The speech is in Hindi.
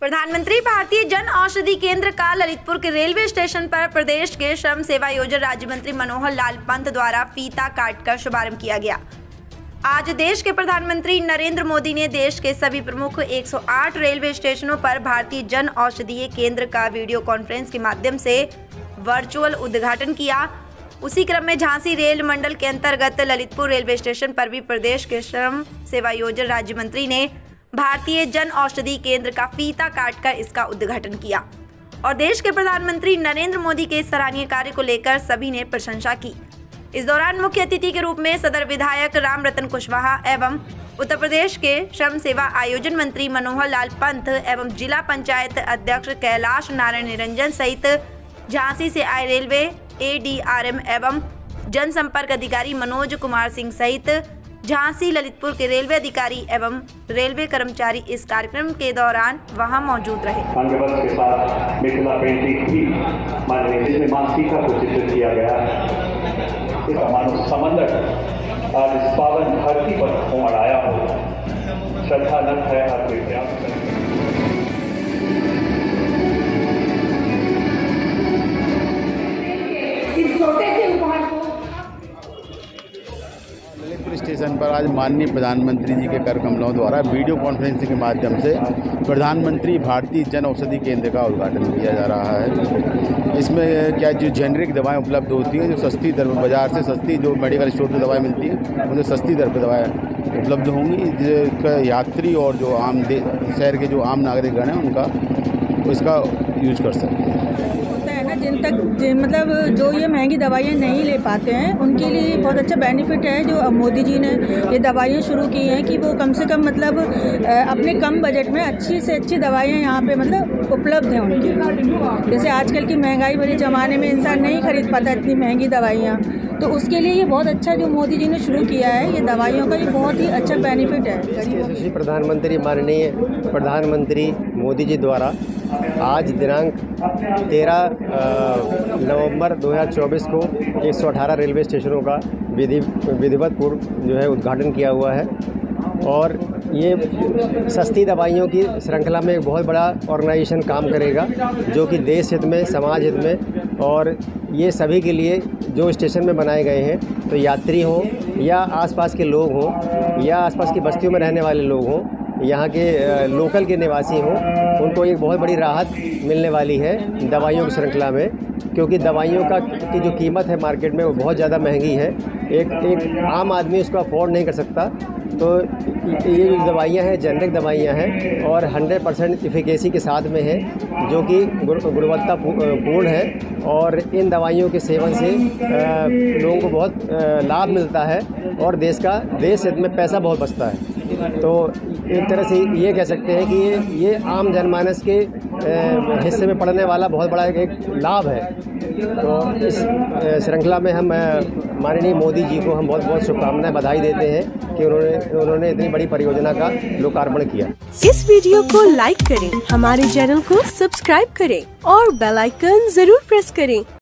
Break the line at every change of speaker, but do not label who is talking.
प्रधानमंत्री भारतीय जन औषधि केंद्र का ललितपुर के रेलवे स्टेशन पर प्रदेश के श्रम सेवा योजना राज्य मंत्री मनोहर लाल पंत द्वारा फीता काटकर शुभारंभ किया गया। आज देश के प्रधानमंत्री नरेंद्र मोदी ने देश के सभी प्रमुख 108 रेलवे स्टेशनों पर भारतीय जन औषधीय केंद्र का वीडियो कॉन्फ्रेंस के माध्यम से वर्चुअल उद्घाटन किया। उसी क्रम में झांसी रेल मंडल के अंतर्गत ललितपुर रेलवे स्टेशन पर भी प्रदेश के श्रम सेवा योजना राज्य मंत्री ने भारतीय जन औषधि केंद्र का फीता काटकर इसका उद्घाटन किया और देश के प्रधानमंत्री नरेंद्र मोदी के सराहनीय कार्य को लेकर सभी ने प्रशंसा की। इस दौरान मुख्य अतिथि के रूप में सदर विधायक राम रतन कुशवाहा एवं उत्तर प्रदेश के श्रम सेवा आयोजन मंत्री मनोहर लाल पंत एवं जिला पंचायत अध्यक्ष कैलाश नारायण निरंजन सहित झांसी से आए रेलवे ADRM एवं जनसंपर्क अधिकारी मनोज कुमार सिंह सहित झांसी ललितपुर के रेलवे अधिकारी एवं रेलवे कर्मचारी इस कार्यक्रम के दौरान वहां मौजूद रहे।
के साथ मिथिला पेंटिंग भी जिसमें मां सीता को चित्रित किया गया। मानो समंदर आज इस पावन धरती पर उमड़ आया हो। श्रद्धा न है हर कोई प्रयास करे।
ललितपुर स्टेशन पर आज माननीय प्रधानमंत्री जी के कर कमलों द्वारा वीडियो कॉन्फ्रेंसिंग के माध्यम से प्रधानमंत्री भारतीय जन औषधि केंद्र का उद्घाटन किया जा रहा है। इसमें क्या जो जेनरिक दवाएं उपलब्ध होती हैं, जो सस्ती दर पर बाज़ार से सस्ती जो मेडिकल स्टोर पर दवाएं मिलती हैं उनसे सस्ती दर पर दवाएं उपलब्ध होंगी, जिसका यात्री और जो आम शहर के जो आम नागरिकगण हैं उनका इसका यूज कर सकते हैं।
जिन तक मतलब जो ये महंगी दवाइयाँ नहीं ले पाते हैं उनके लिए बहुत अच्छा बेनिफिट है जो मोदी जी ने ये दवाइयाँ शुरू की हैं कि वो कम से कम मतलब अपने कम बजट में अच्छी से अच्छी दवाइयाँ यहाँ पे मतलब उपलब्ध हैं उनकी। जैसे आजकल की महंगाई भरे ज़माने में इंसान नहीं खरीद पाता इतनी महंगी दवाइयाँ, तो उसके लिए ये बहुत अच्छा जो मोदी जी ने शुरू किया है ये दवाइयों का, ये बहुत ही अच्छा बेनिफिट है।
प्रधानमंत्री माननीय प्रधानमंत्री मोदी जी द्वारा आज दिनांक 13 नवंबर 2024 को 118 रेलवे स्टेशनों का विधिवत पूर्व जो है उद्घाटन किया हुआ है और ये सस्ती दवाइयों की श्रृंखला में एक बहुत बड़ा ऑर्गेनाइजेशन काम करेगा जो कि देश हित में, समाज हित में, और ये सभी के लिए जो स्टेशन में बनाए गए हैं, तो यात्री हों या आसपास के लोग हों या आसपास की बस्तियों में रहने वाले लोग हों, यहाँ के लोकल के निवासी हों, उनको एक बहुत बड़ी राहत मिलने वाली है दवाइयों की श्रृंखला में, क्योंकि दवाइयों की जो कीमत है मार्केट में वो बहुत ज़्यादा महंगी है। एक आम आदमी उसको अफोर्ड नहीं कर सकता। तो ये जो दवाइयाँ हैं जेनरिक दवाइयाँ हैं और 100% इफिकेसी के साथ में है, जो कि गुणवत्ता पूर्ण है और इन दवाइयों के सेवन से लोगों को बहुत लाभ मिलता है और देश हित में पैसा बहुत बचता है। तो एक तरह से ये कह सकते हैं कि ये आम जनमानस के हिस्से में पड़ने वाला बहुत बड़ा एक लाभ है। तो इस श्रृंखला में हम माननीय मोदी जी को हम बहुत बहुत शुभकामनाएं, बधाई देते हैं कि उन्होंने इतनी बड़ी परियोजना का लोकार्पण किया।
इस वीडियो को लाइक करें, हमारे चैनल को सब्सक्राइब करें और बेल आइकन जरूर प्रेस करें।